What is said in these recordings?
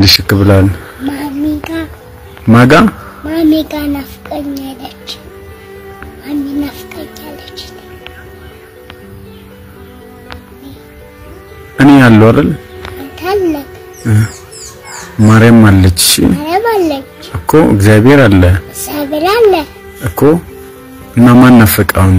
ልሽክ ብላል ማጋ ማሚጋ ናፍቀኛለች ማሚ ናፍቀኛለች እኔ ያለው አይደል ታለ ማርያም አለች እኮ እግዚአብሔር አለ እኮ እና ማን ናፈቀውን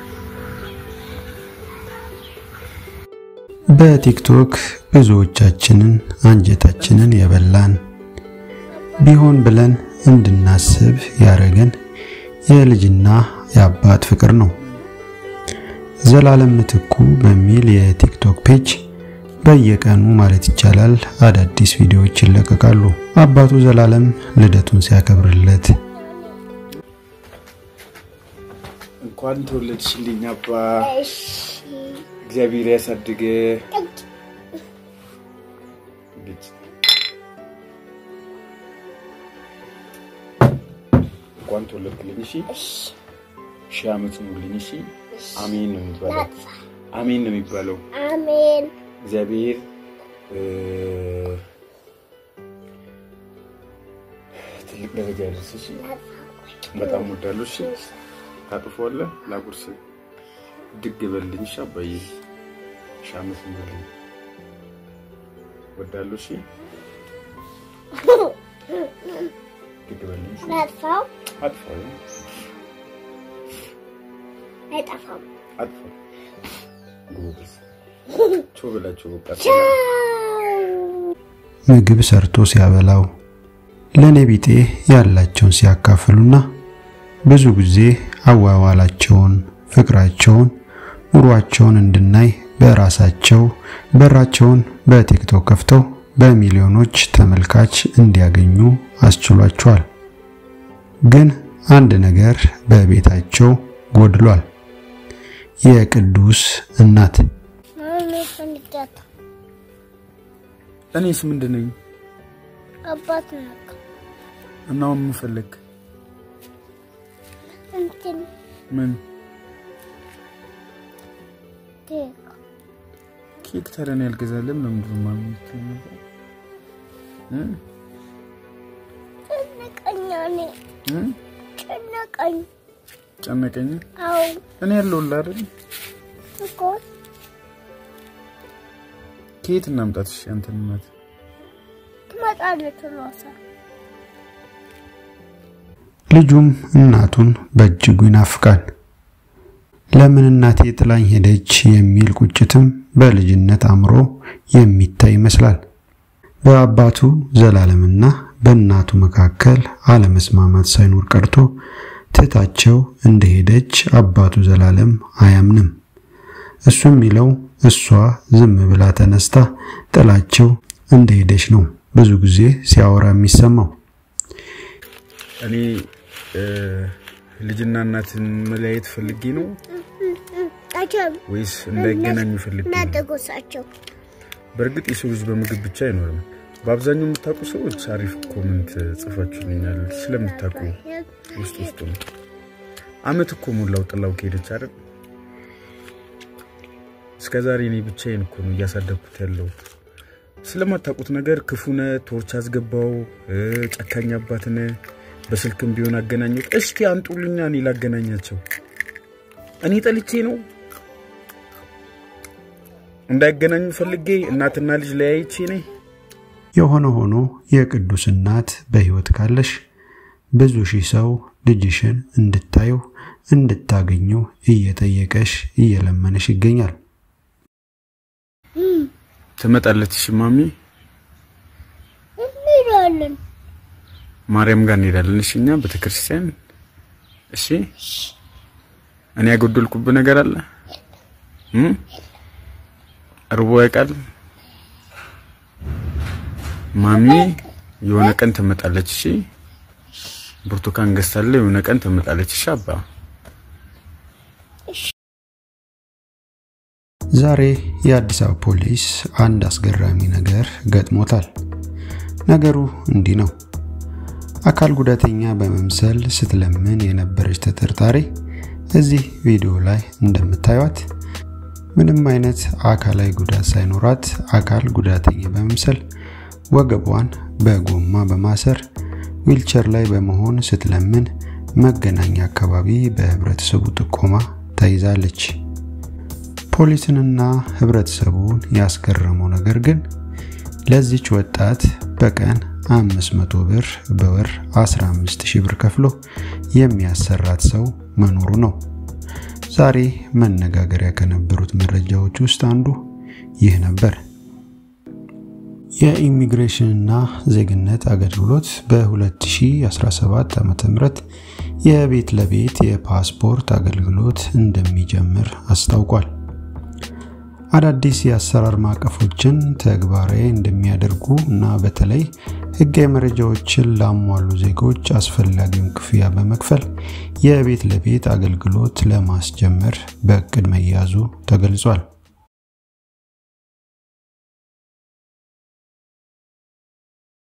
በቲክቶክ ብዙዎቻችንን አንጀታችንን የበላን ቢሆን ብለን እንድናስብ ያረገን የልጅና የአባት ፍቅር ነው። ዘላለም ምትኩ በሚል የቲክቶክ ፔጅ በየቀኑ ማለት ይቻላል አዳዲስ ቪዲዮዎች ይለቀቃሉ። አባቱ ዘላለም ልደቱን ሲያከብርለት እንኳን ተወለድሽልኝ አባ እግዚአብሔር ያሳድገ እንኳን ተወለድልኝ እሺ ሺህ ዓመት ኑርልኝ እሺ አሜን ነው የሚባለው አሜን ነው የሚባለው አሜን እግዚአብሔር ትልቅ ደረጃ ያደርስሽ በጣም ወዳለሁ እሺ ታጥፎለ ላጉርስ ድግ በልኝ ሻባዬ ሻመስ ኑርልኝ ወዳለሁ እሺ ድግ በልኝ አጥፋው አይጠፋም አጥፋው ጉብስ ቾብላችሁ ወጣች ምግብ ሰርቶ ሲያበላው ለኔ ቢጤ ያላቸውን ሲያካፍሉና ብዙ ጊዜ አዋዋላቸውን ፍቅራቸውን ኑሯቸውን እንድናይ በራቸውን በቲክቶክ ከፍተው በሚሊዮኖች ተመልካች እንዲያገኙ አስችሏቸዋል። ግን አንድ ነገር በቤታቸው ጎድሏል። የቅዱስ እናት እኔስ ምንድነኝ አባት ነው እና ምን ፈልክ እንትን ምን ኬክ ተረን ያልገዛለም ለምንድነው ማለት ነው ጨነቀኝ አው እኔ ያለውላ አይደል እኮ ኬት እናምጣት እሺ አንተ እናት ትመጣለች ራሳ ልጁም እናቱን በእጅጉ ይናፍቃል። ለምን እናቴ ጥላኝ ሄደች የሚል ቁጭትም በልጅነት አምሮ የሚታይ ይመስላል። በአባቱ ዘላለምና በእናቱ መካከል አለመስማማት ሳይኖር ቀርቶ ትታቸው እንደሄደች አባቱ ዘላለም አያምንም። እሱም ሚለው እሷ ዝም ብላ ተነስታ ጥላቸው እንደሄደች ነው ብዙ ጊዜ ሲያወራ የሚሰማው። እኔ ልጅና እናትን መለያየት ፈልጌ ነው ወይስ እንዳይገናኙ ፈልጌ ነው? ናደጎሳቸው በርግጥ የሰው ልጅ በምግብ ብቻ አይኖርም። በአብዛኛው የምታውቁ ሰዎች አሪፍ ኮሜንት ጽፋችሁልኛል ስለምታውቁ ውስጥ ነው። አመት እኮ ሞላው ጥላው ከሄደች አይደል? እስከዛሬ እኔ ብቻዬን እኮ ነው ያሳደግኩት ያለው። ስለማታውቁት ነገር ክፉነ ቶርች አስገባው ጨካኝ አባትነ በስልክም ቢሆን አገናኙት እስኪ አንጡልኛ እኔ ላገናኛቸው እኔ ጠልቼ ነው እንዳይገናኙ ፈልጌ እናትና ልጅ ለያይቼ ነኝ። የሆነ ሆኖ የቅዱስ እናት በህይወት ካለሽ ብዙ ሺህ ሰው ልጅሽን እንድታዩ እንድታገኙ እየጠየቀሽ እየለመነሽ ይገኛል። ተመጣለች ማሚ እንሄዳለን ማርያም ጋር እንሄዳለን እሺ እኛ በተክርስቲያን እሺ እኔ ያጎደልኩብ ነገር አለ አርቦ ያቃል ማሚ የሆነ ቀን ተመጣለች እሺ ብርቱካን ገዝታለ የሆነ ቀን ተመጣለች እሺ አባ ዛሬ የአዲስ አበባ ፖሊስ አንድ አስገራሚ ነገር ገጥሞታል። ነገሩ እንዲህ ነው። አካል ጉዳተኛ በመምሰል ስትለምን የነበረች ተጠርጣሪ እዚህ ቪዲዮ ላይ እንደምታዩት ምንም አይነት አካላዊ ጉዳት ሳይኖራት አካል ጉዳተኛ በመምሰል ወገቧን በጎማ በማሰር ዊልቸር ላይ በመሆን ስትለምን መገናኛ አካባቢ በህብረተሰቡ ጥቆማ ተይዛለች። ፖሊስንና ህብረተሰቡን ያስገረመው ነገር ግን ለዚች ወጣት በቀን 500 ብር በወር 15000 ብር ከፍሎ የሚያሰራት ሰው መኖሩ ነው። ዛሬ መነጋገሪያ ከነበሩት መረጃዎች ውስጥ አንዱ ይህ ነበር። የኢሚግሬሽንና ዜግነት አገልግሎት በ2017 ዓ.ም የቤት ለቤት የፓስፖርት አገልግሎት እንደሚጀምር አስታውቋል። አዳዲስ የአሰራር ማዕቀፎችን ተግባራዊ እንደሚያደርጉ እና በተለይ ህጋዊ መረጃዎችን ላሟሉ ዜጎች አስፈላጊውን ክፍያ በመክፈል የቤት ለቤት አገልግሎት ለማስጀመር በእቅድ መያዙ ተገልጿል።